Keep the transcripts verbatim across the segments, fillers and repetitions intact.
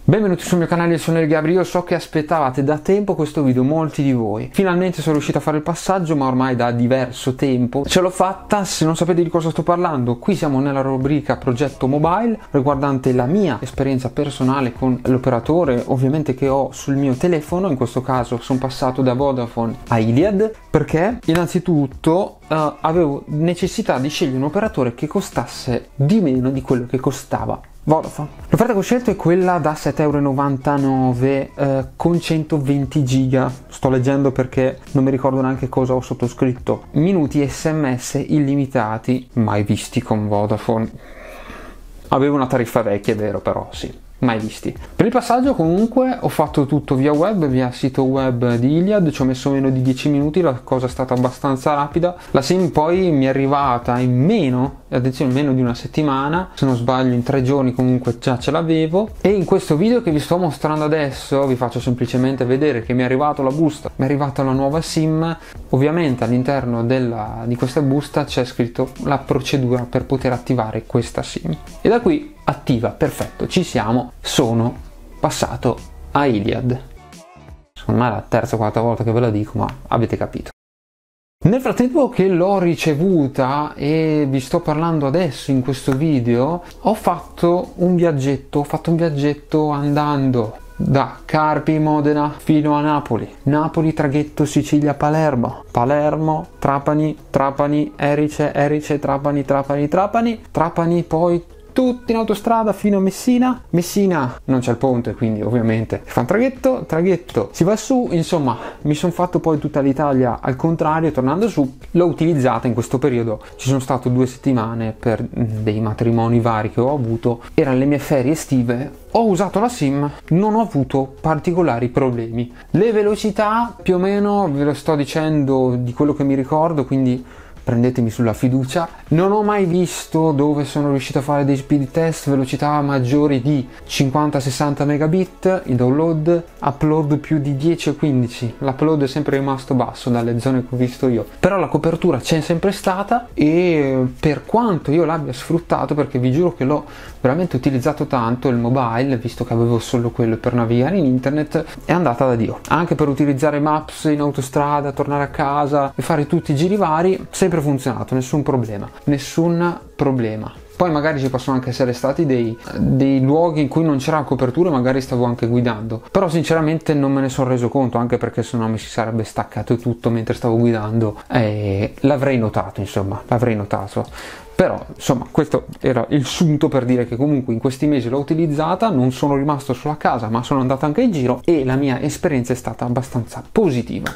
Benvenuti sul mio canale, io sono il Gabri. Io so che aspettavate da tempo questo video, molti di voi. Finalmente sono riuscito a fare il passaggio, ma ormai da diverso tempo ce l'ho fatta. Se non sapete di cosa sto parlando, qui siamo nella rubrica progetto mobile, riguardante la mia esperienza personale con l'operatore ovviamente che ho sul mio telefono. In questo caso sono passato da Vodafone a Iliad perché innanzitutto uh, avevo necessità di scegliere un operatore che costasse di meno di quello che costava Vodafone. L'offerta che ho scelto è quella da sette e novantanove euro eh, con centoventi giga. Sto leggendo perché non mi ricordo neanche cosa ho sottoscritto. Minuti sms illimitati, mai visti con Vodafone. Avevo una tariffa vecchia, è vero, però sì, mai visti. Per il passaggio comunque ho fatto tutto via web, via sito web di Iliad, ci ho messo meno di dieci minuti, la cosa è stata abbastanza rapida. La SIM poi mi è arrivata in meno, attenzione, meno di una settimana, se non sbaglio in tre giorni comunque già ce l'avevo. E in questo video che vi sto mostrando adesso vi faccio semplicemente vedere che mi è arrivato la busta, mi è arrivata la nuova SIM. Ovviamente all'interno della, di questa busta c'è scritto la procedura per poter attivare questa SIM. E da qui attiva, perfetto, ci siamo, sono passato a Iliad. Secondo me è la terza o quarta volta che ve la dico, ma avete capito. Nel frattempo che l'ho ricevuta e vi sto parlando adesso in questo video, ho fatto un viaggetto, ho fatto un viaggetto andando da Carpi, Modena fino a Napoli, Napoli, traghetto Sicilia, Palermo, Palermo, Trapani, Trapani, Erice, Erice, Trapani, Trapani, Trapani, Trapani, poi tutti in autostrada fino a Messina. Messina non c'è il ponte, quindi ovviamente si fa un traghetto, traghetto si va su. Insomma, mi sono fatto poi tutta l'Italia al contrario, tornando su. L'ho utilizzata in questo periodo, ci sono stato due settimane per dei matrimoni vari che ho avuto, erano le mie ferie estive. Ho usato la SIM, non ho avuto particolari problemi. Le velocità più o meno ve lo sto dicendo di quello che mi ricordo, quindi prendetemi sulla fiducia. Non ho mai visto dove sono riuscito a fare dei speed test velocità maggiori di cinquanta sessanta megabit in download, upload più di dieci o quindici. L'upload è sempre rimasto basso dalle zone che ho visto io, però la copertura c'è sempre stata. E per quanto io l'abbia sfruttato, perché vi giuro che l'ho veramente utilizzato tanto il mobile, visto che avevo solo quello per navigare in internet, è andata da Dio. Anche per utilizzare Maps in autostrada, tornare a casa e fare tutti i giri vari, sempre funzionato, nessun problema, nessun problema. Poi magari ci possono anche essere stati dei, dei luoghi in cui non c'era copertura, magari stavo anche guidando, però sinceramente non me ne sono reso conto, anche perché sennò mi si sarebbe staccato tutto mentre stavo guidando e l'avrei notato, insomma, l'avrei notato. Però insomma questo era il sunto per dire che comunque in questi mesi l'ho utilizzata, non sono rimasto solo a casa ma sono andato anche in giro e la mia esperienza è stata abbastanza positiva.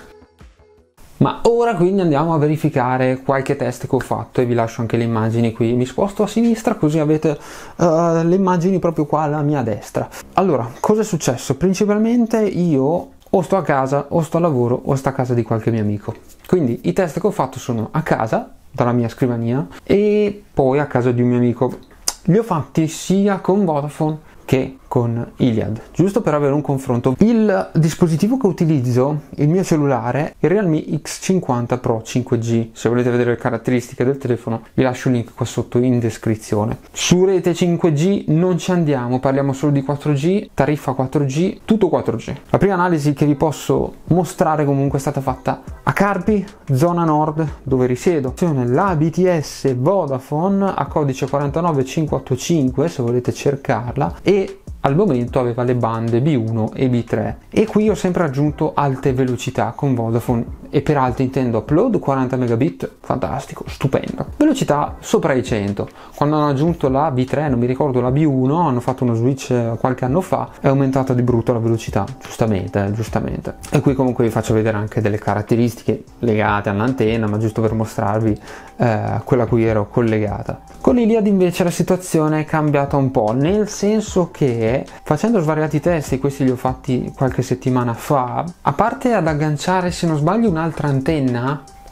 Ma ora quindi andiamo a verificare qualche test che ho fatto e vi lascio anche le immagini qui. Mi sposto a sinistra così avete uh, le immagini proprio qua alla mia destra. Allora, cosa è successo? Principalmente io o sto a casa, o sto a lavoro, o sto a casa di qualche mio amico. Quindi i test che ho fatto sono a casa, dalla mia scrivania, e poi a casa di un mio amico. Li ho fatti sia con Vodafone che con Iliad, giusto per avere un confronto. Il dispositivo che utilizzo, il mio cellulare, è il Realme X cinquanta Pro cinque G. Se volete vedere le caratteristiche del telefono vi lascio il link qua sotto in descrizione. Su rete cinque G non ci andiamo, parliamo solo di quattro G, tariffa quattro G, tutto quattro G. La prima analisi che vi posso mostrare comunque è stata fatta a Carpi, zona nord, dove risiedo. La B T S Vodafone a codice quarantanove cinquecentottantacinque, se volete cercarla, e al momento aveva le bande B uno e B tre. E qui ho sempre aggiunto alte velocità con Vodafone, e per alte intendo upload quaranta megabit, fantastico, stupendo, velocità sopra i cento. Quando hanno aggiunto la B tre, non mi ricordo la B uno, hanno fatto uno switch qualche anno fa, è aumentata di brutto la velocità, giustamente, giustamente. E qui comunque vi faccio vedere anche delle caratteristiche legate all'antenna, ma giusto per mostrarvi eh, quella a cui ero collegata. Con Iliad invece la situazione è cambiata un po', nel senso che facendo svariati test, questi li ho fatti qualche settimana fa, a parte ad agganciare, se non sbaglio, un'altra antenna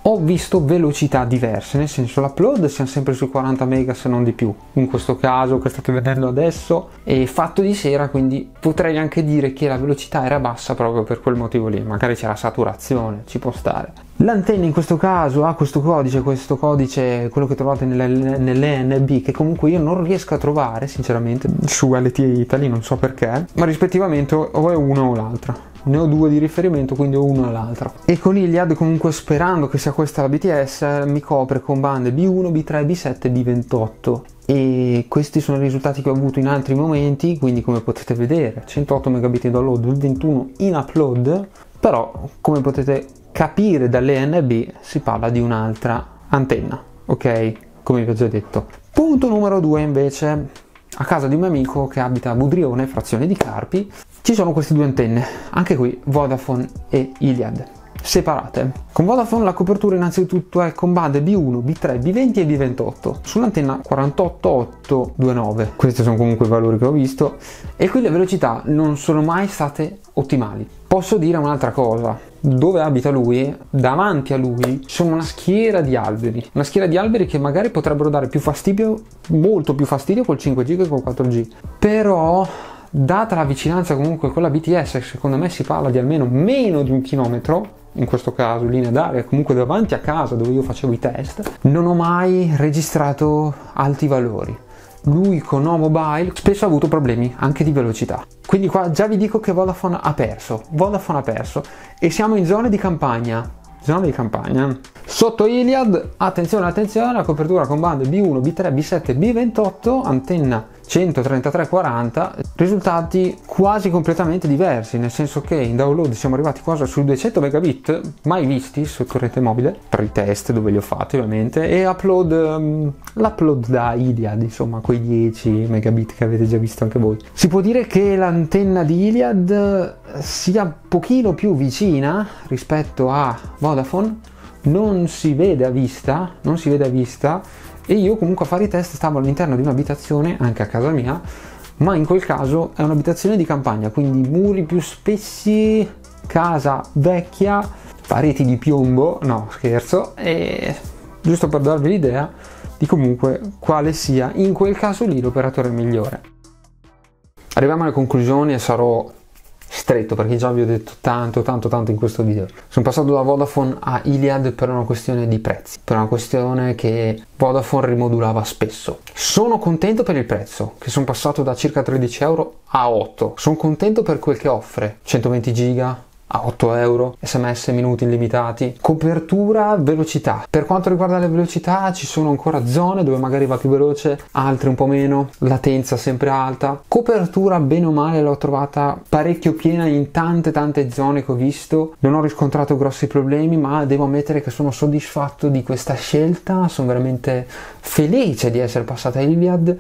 ho visto velocità diverse, nel senso l'upload siamo sempre sui quaranta mega se non di più, in questo caso che state vedendo adesso è fatto di sera, quindi potrei anche dire che la velocità era bassa proprio per quel motivo lì, magari c'era saturazione, ci può stare. L'antenna in questo caso ha questo codice, questo codice, quello che trovate nell'E N B, che comunque io non riesco a trovare sinceramente su L T E Italy, non so perché, ma rispettivamente o è una o l'altra. Ne ho due di riferimento, quindi ho uno all'altro. E con Iliad, comunque sperando che sia questa la B T S, mi copre con bande B uno, B tre, B sette e B ventotto. E questi sono i risultati che ho avuto in altri momenti, quindi come potete vedere centootto megabit in download, il ventuno in upload, però come potete capire dall'E N B si parla di un'altra antenna, ok? Come vi ho già detto. Punto numero due invece, a casa di un mio amico che abita a Budrione, frazione di Carpi, ci sono queste due antenne, anche qui Vodafone e Iliad, separate. Con Vodafone la copertura innanzitutto è con bande B uno, B tre, B venti e B ventotto sull'antenna quarantotto ottocentoventidue. Questi sono comunque i valori che ho visto e qui le velocità non sono mai state ottimali. Posso dire un'altra cosa, dove abita lui, davanti a lui sono una schiera di alberi, una schiera di alberi che magari potrebbero dare più fastidio, molto più fastidio col cinque G che col quattro G, però data la vicinanza comunque con la B T S, secondo me si parla di almeno meno di un chilometro, in questo caso linea d'aria, comunque davanti a casa dove io facevo i test, non ho mai registrato alti valori. Lui con No Mobile spesso ha avuto problemi anche di velocità. Quindi qua già vi dico che Vodafone ha perso, Vodafone ha perso e siamo in zone di campagna, zone di campagna. Sotto Iliad, attenzione, attenzione, la copertura con bande B uno, B tre, B sette, B ventotto, antenna centotrentatré quaranta, risultati quasi completamente diversi, nel senso che in download siamo arrivati quasi sui duecento megabit, mai visti sotto rete mobile, per i test dove li ho fatti ovviamente, e upload, um, l'upload da Iliad, insomma, quei dieci megabit che avete già visto anche voi. Si può dire che l'antenna di Iliad sia un pochino più vicina rispetto a Vodafone, non si vede a vista, non si vede a vista, e io comunque a fare i test stavo all'interno di un'abitazione, anche a casa mia, ma in quel caso è un'abitazione di campagna, quindi muri più spessi, casa vecchia, pareti di piombo, no scherzo, e giusto per darvi l'idea di comunque quale sia in quel caso lì l'operatore migliore. Arriviamo alle conclusioni e sarò stretto perché già vi ho detto tanto tanto tanto in questo video. Sono passato da Vodafone a Iliad per una questione di prezzi, per una questione che Vodafone rimodulava spesso. Sono contento per il prezzo, che sono passato da circa tredici euro a otto. Sono contento per quel che offre, centoventi giga a otto euro, sms minuti illimitati, copertura, velocità. Per quanto riguarda le velocità ci sono ancora zone dove magari va più veloce, altre un po' meno, latenza sempre alta. Copertura bene o male l'ho trovata parecchio piena in tante tante zone che ho visto, non ho riscontrato grossi problemi, ma devo ammettere che sono soddisfatto di questa scelta, sono veramente felice di essere passata a Iliad.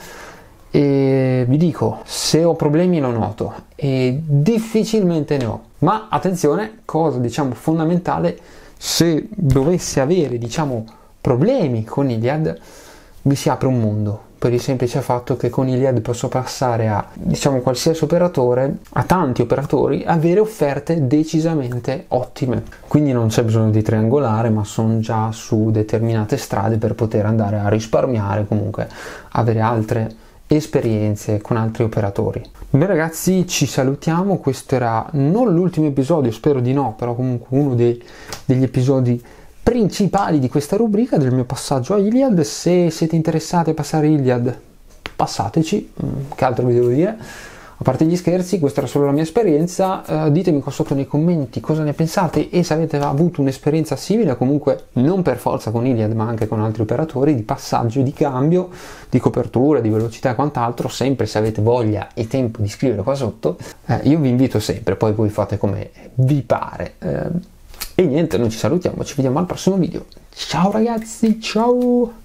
E vi dico, se ho problemi lo noto e difficilmente ne ho, ma attenzione, cosa diciamo fondamentale, se dovessi avere diciamo problemi con Iliad mi si apre un mondo, per il semplice fatto che con Iliad posso passare a diciamo qualsiasi operatore, a tanti operatori, avere offerte decisamente ottime, quindi non c'è bisogno di triangolare, ma sono già su determinate strade per poter andare a risparmiare, comunque avere altre esperienze con altri operatori. Beh ragazzi, ci salutiamo, questo era non l'ultimo episodio, spero di no, però comunque uno dei, degli episodi principali di questa rubrica del mio passaggio a Iliad. Se siete interessati a passare Iliad, passateci, che altro vi devo dire? A parte gli scherzi, questa era solo la mia esperienza, uh, ditemi qua sotto nei commenti cosa ne pensate e se avete avuto un'esperienza simile, comunque non per forza con Iliad ma anche con altri operatori, di passaggio, di cambio, di copertura, di velocità e quant'altro, sempre se avete voglia e tempo di scrivere qua sotto, eh, io vi invito sempre, poi voi fate come vi pare. Eh, e niente, noi ci salutiamo, ci vediamo al prossimo video. Ciao ragazzi, ciao!